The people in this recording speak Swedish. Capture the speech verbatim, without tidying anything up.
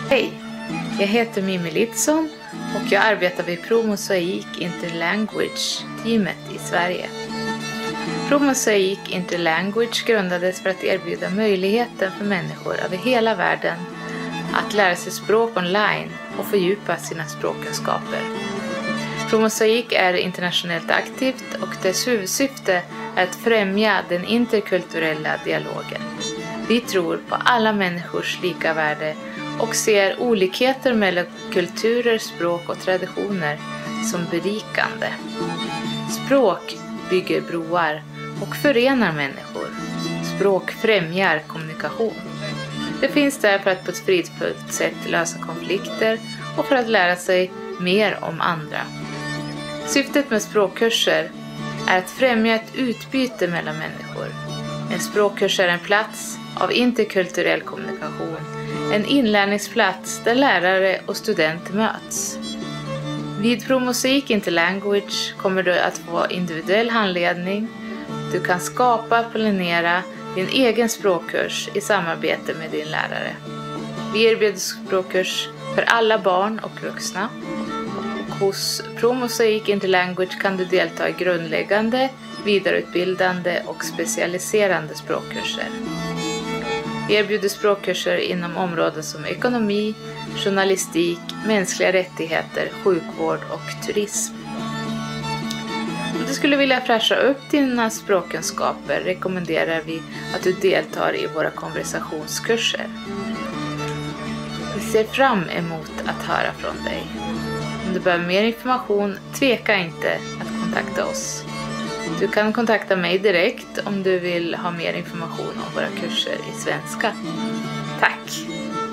Hej, jag heter Mimmi Lidsson och jag arbetar vid ProMosaic Interlanguage-teamet i Sverige. ProMosaic Interlanguage grundades för att erbjuda möjligheten för människor över hela världen att lära sig språk online och fördjupa sina språkkunskaper. ProMosaic är internationellt aktivt och dess huvudsyfte är att främja den interkulturella dialogen. Vi tror på alla människors lika värde och ser olikheter mellan kulturer, språk och traditioner som berikande. Språk bygger broar och förenar människor. Språk främjar kommunikation. Det finns där för att på ett fridfullt sätt lösa konflikter och för att lära sig mer om andra. Syftet med språkkurser är att främja ett utbyte mellan människor. En språkkurs är en plats av interkulturell kommunikation, en inlärningsplats där lärare och student möts. Vid ProMosaic Interlanguage kommer du att få individuell handledning. Du kan skapa och planera din egen språkkurs i samarbete med din lärare. Vi erbjuder språkkurs för alla barn och vuxna. Och hos ProMosaic Interlanguage kan du delta i grundläggande, vidareutbildande och specialiserande språkkurser. Vi erbjuder språkkurser inom områden som ekonomi, journalistik, mänskliga rättigheter, sjukvård och turism. Om du skulle vilja fräscha upp dina språkkunskaper rekommenderar vi att du deltar i våra konversationskurser. Vi ser fram emot att höra från dig. Om du behöver mer information, tveka inte att kontakta oss. Du kan kontakta mig direkt om du vill ha mer information om våra kurser i svenska. Tack!